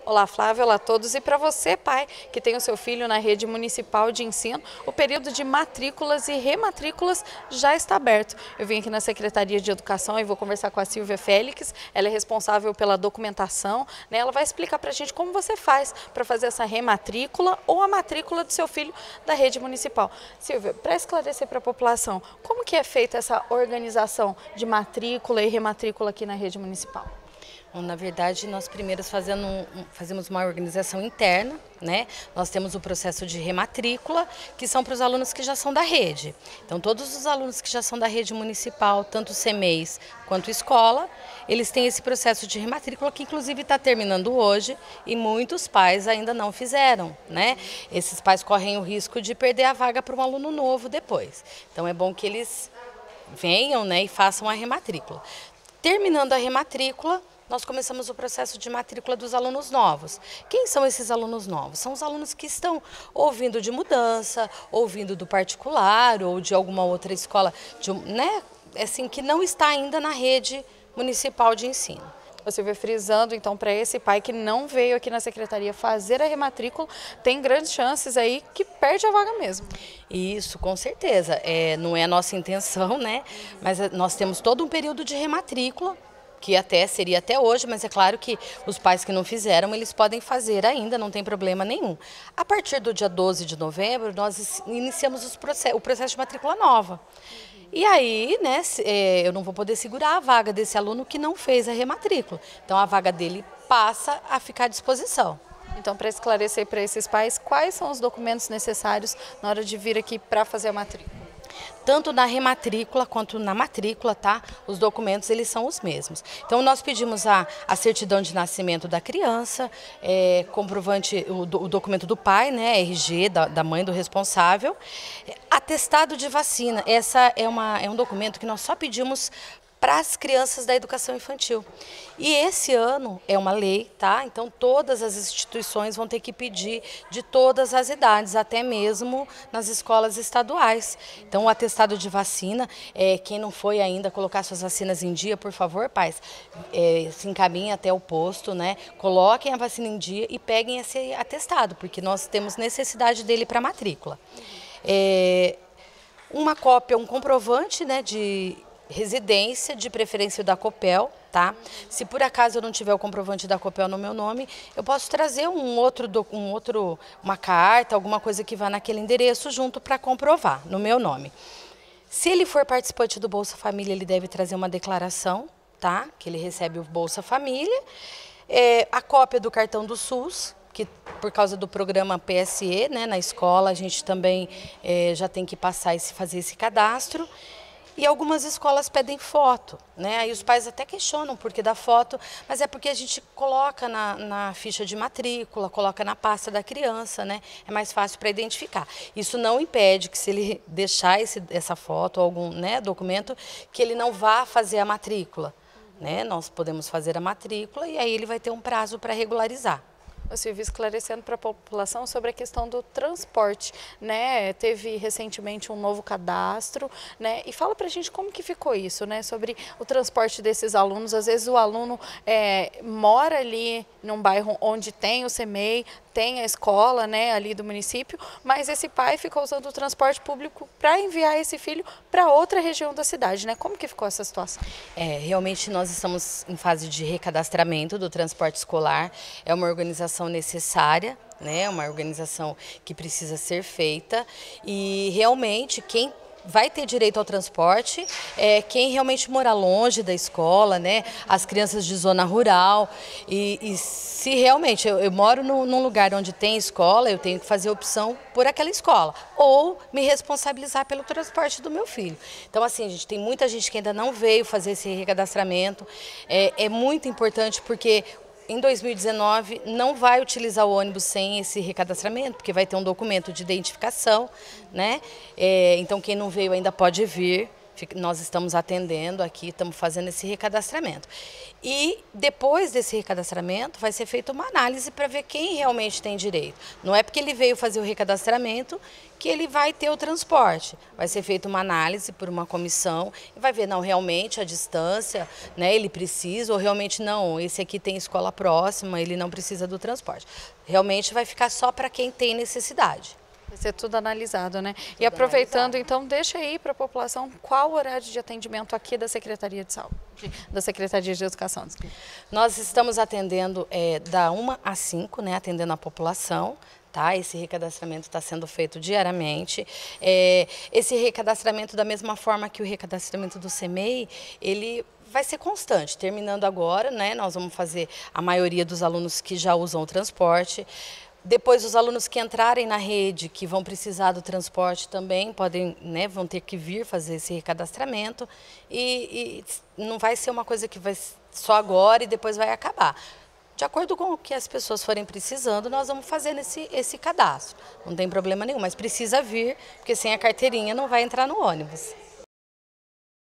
Olá, Flávia, olá a todos. E para você, pai, que tem o seu filho na rede municipal de ensino, o período de matrículas e rematrículas já está aberto. Eu vim aqui na Secretaria de Educação e vou conversar com a Silvia Félix. Ela é responsável pela documentação, né? Ela vai explicar para a gente como você faz para fazer essa rematrícula ou a matrícula do seu filho da rede municipal. Silvia, para esclarecer para a população, como que é feita essa organização de matrícula e rematrícula aqui na rede municipal? Bom, na verdade, nós primeiro fazemos uma organização interna, né? Nós temos o processo de rematrícula, que são para os alunos que já são da rede. Então, todos os alunos que já são da rede municipal, tanto CMEIs quanto escola, eles têm esse processo de rematrícula, que inclusive está terminando hoje, e muitos pais ainda não fizeram, né? Esses pais correm o risco de perder a vaga para um aluno novo depois. Então, é bom que eles venham, né, e façam a rematrícula. Terminando a rematrícula, nós começamos o processo de matrícula dos alunos novos. Quem são esses alunos novos? São os alunos que estão ouvindo de mudança, ouvindo do particular ou de alguma outra escola, né, assim, que não está ainda na rede municipal de ensino. Você vê frisando, então, para esse pai que não veio aqui na secretaria fazer a rematrícula, tem grandes chances aí que perde a vaga mesmo. Isso, com certeza. Não é a nossa intenção, né? Mas nós temos todo um período de rematrícula, que seria até hoje, mas é claro que os pais que não fizeram, eles podem fazer ainda, não tem problema nenhum. A partir do dia 12 de novembro, nós iniciamos o processo de matrícula nova. E aí, né, eu não vou poder segurar a vaga desse aluno que não fez a rematrícula. Então, a vaga dele passa a ficar à disposição. Então, para esclarecer para esses pais, quais são os documentos necessários na hora de vir aqui para fazer a matrícula? Tanto na rematrícula quanto na matrícula, tá? Os documentos, eles são os mesmos. Então, nós pedimos a certidão de nascimento da criança, comprovante, o documento do pai, né? RG, da mãe do responsável. Atestado de vacina. Essa é um documento que nós só pedimos para as crianças da educação infantil. E esse ano é uma lei, tá? Então todas as instituições vão ter que pedir de todas as idades, até mesmo nas escolas estaduais. Então o atestado de vacina, quem não foi ainda colocar suas vacinas em dia, por favor, pais, se encaminhem até o posto, né? Coloquem a vacina em dia e peguem esse atestado, porque nós temos necessidade dele para matrícula. Uma cópia, um comprovante, né, de residência, de preferência da Copel, tá? Se por acaso eu não tiver o comprovante da Copel no meu nome, eu posso trazer uma carta, alguma coisa que vá naquele endereço junto para comprovar no meu nome. Se ele for participante do Bolsa Família, ele deve trazer uma declaração, tá? Que ele recebe o Bolsa Família, a cópia do cartão do SUS, que por causa do programa PSE, né, na escola, a gente também já tem que passar fazer esse cadastro. E algumas escolas pedem foto, né? Aí os pais até questionam por que dá foto, mas é porque a gente coloca na ficha de matrícula, coloca na pasta da criança, né? É mais fácil para identificar. Isso não impede que, se ele deixar essa foto ou algum, né, documento, que ele não vá fazer a matrícula, né? Nós podemos fazer a matrícula e aí ele vai ter um prazo para regularizar. Silvia, esclarecendo para a população sobre a questão do transporte, né? Teve recentemente um novo cadastro, né? E fala para a gente como que ficou isso, né? Sobre o transporte desses alunos. Às vezes o aluno mora ali num bairro onde tem o CMEI, tem a escola, né, ali do município, mas esse pai ficou usando o transporte público para enviar esse filho para outra região da cidade, né? Como que ficou essa situação? Realmente nós estamos em fase de recadastramento do transporte escolar. É uma organização necessária, né? Uma organização que precisa ser feita e realmente quem vai ter direito ao transporte quem realmente mora longe da escola, né? As crianças de zona rural. E se realmente eu moro num lugar onde tem escola, eu tenho que fazer opção por aquela escola ou me responsabilizar pelo transporte do meu filho. Então, assim, gente, tem muita gente que ainda não veio fazer esse recadastramento. É muito importante porque em 2019 não vai utilizar o ônibus sem esse recadastramento, porque vai ter um documento de identificação, né? Então quem não veio ainda pode vir, nós estamos atendendo aqui, estamos fazendo esse recadastramento. E depois desse recadastramento vai ser feita uma análise para ver quem realmente tem direito. Não é porque ele veio fazer o recadastramento que ele vai ter o transporte. Vai ser feita uma análise por uma comissão e vai ver, não, realmente a distância, né, ele precisa ou realmente não, esse aqui tem escola próxima, ele não precisa do transporte. Realmente vai ficar só para quem tem necessidade. Vai ser tudo analisado, né? E aproveitando, então, deixa aí para a população qual o horário de atendimento aqui da Secretaria de Saúde, da Secretaria de Educação. Nós estamos atendendo da 1 às 5, né, atendendo a população. Tá? Esse recadastramento está sendo feito diariamente. Esse recadastramento, da mesma forma que o recadastramento do CEMEI, ele vai ser constante. Terminando agora, né, nós vamos fazer a maioria dos alunos que já usam o transporte. Depois, os alunos que entrarem na rede, que vão precisar do transporte também, podem, né, vão ter que vir fazer esse recadastramento. E não vai ser uma coisa que vai só agora e depois vai acabar. De acordo com o que as pessoas forem precisando, nós vamos fazer esse cadastro. Não tem problema nenhum, mas precisa vir, porque sem a carteirinha não vai entrar no ônibus.